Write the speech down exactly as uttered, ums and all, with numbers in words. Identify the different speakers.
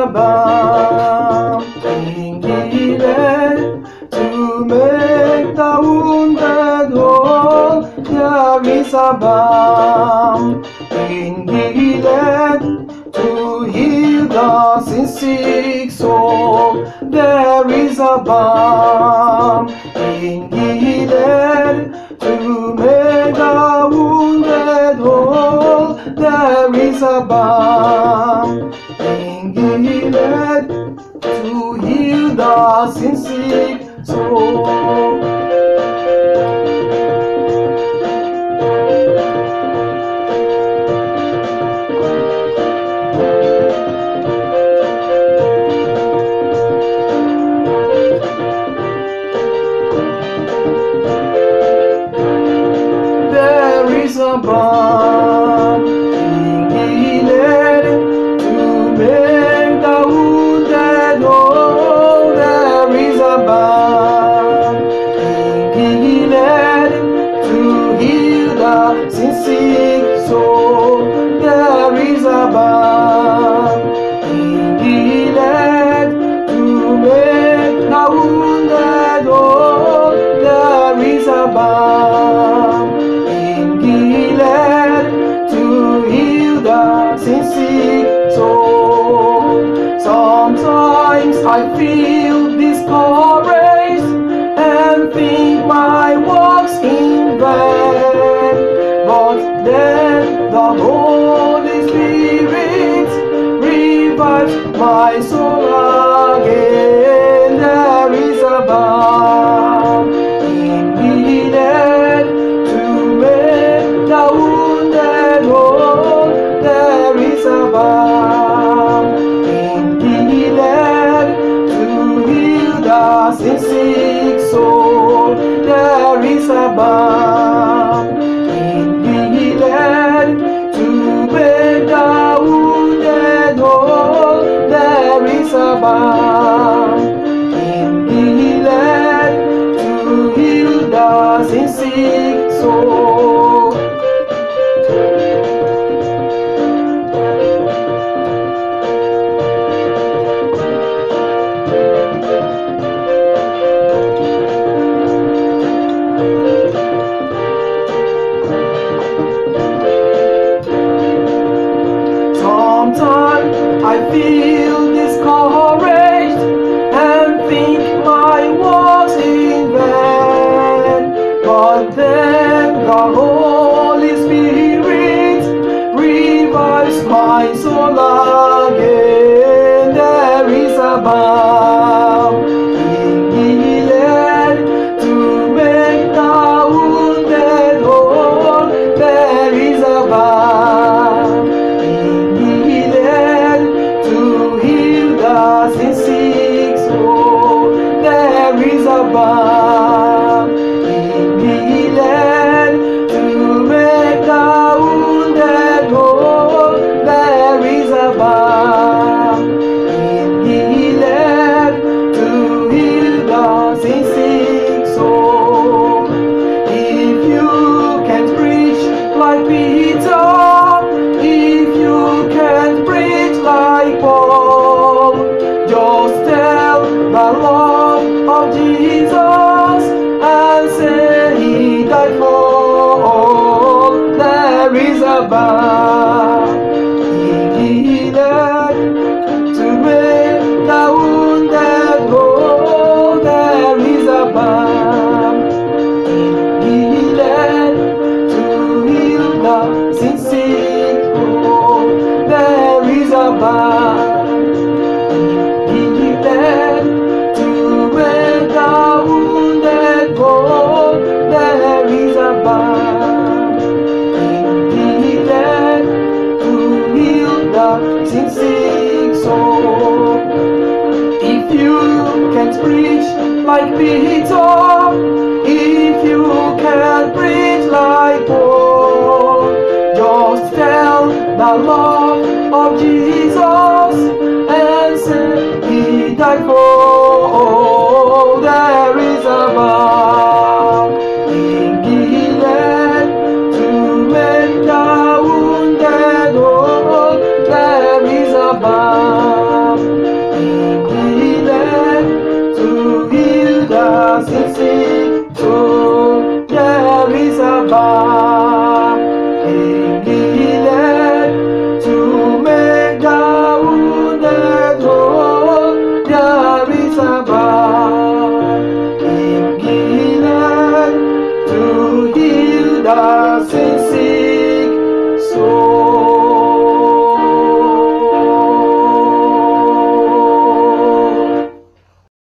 Speaker 1: balm in Gilead to make the wounded whole. There is a balm in Gilead to heal the sin-sick soul. There is a balm in Gilead to make the wounded whole. There is a balm in Gilead to heal the sin-sick soul. There is a balm in Gilead to make the wounded whole. There is a balm in Gilead to heal the sin-sick soul. There is a balm in Gilead to make the wounded whole. There is a balm in Gilead to heal the sin-sick soul. Sometimes I feel discouraged and think my work's in vain, but then the Holy Spirit revives my soul again. There is a balm in Gilead to make the wounded whole. There is a balm in Gilead to heal the sin-sick soul. There is a balm in Gilead to make the wounded whole. There is a balm in Gilead to heal the sin-sick soul. Sometimes I feel discouraged and think my work's in vain, but then the Holy Spirit revives my soul again. There is a balm in Gilead to make the wounded whole. There is a balm in Gilead to heal the sin-sick soul. There is a balm in Gilead to make the wounded whole. There is a balm in Gilead to heal the sin-sick soul. If you can't preach like Peter, if you can't preach like Paul, just tell the love of Jesus and say he died for all. There is a balm in Gilead to make the wounded whole. There is a balm in Gilead to heal the sin-sick soul. There is a balm in Gilead to make the wounded whole. There is a balm in Gilead to heal the sin-sick soul. If you can't preach like Peter, if you can't preach like Paul, just tell the love of Jesus and say he died for all. There is a balm in Gilead to make the wounded whole. There is a balm the sincere